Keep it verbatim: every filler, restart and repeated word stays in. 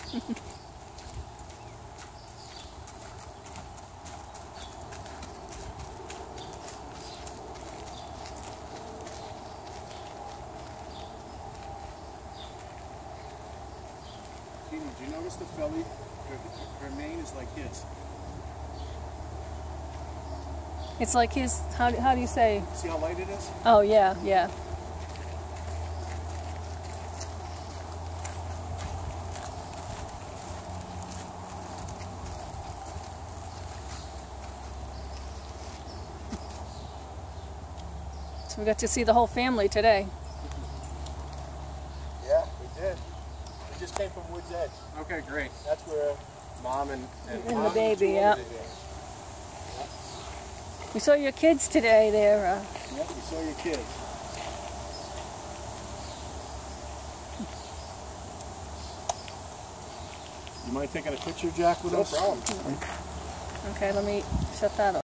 Did you notice the filly? Her, her mane is like his. It's like his, how, how do you say? See how light it is? Oh, yeah, yeah. So we got to see the whole family today. Yeah, we did. We just came from Woods Edge. Okay, great. That's where Mom and, and, And Mom the baby, and yeah. yeah. We saw your kids today there. Uh, Yep, we saw your kids. You mind taking a picture, Jack, with No us? problem. okay, let me shut that off.